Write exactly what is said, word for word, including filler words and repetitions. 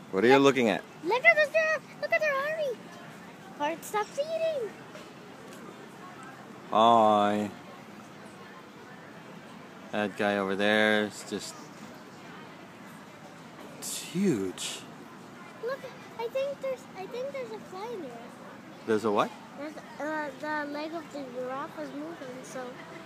What are you looking at? Look at the giraffe. Look at their army. Heart stops eating. Hi. That guy over there is just... It's huge. Look, I think there's I think there's a fly there. There's a what? There's, uh, the leg of the giraffe is moving, so...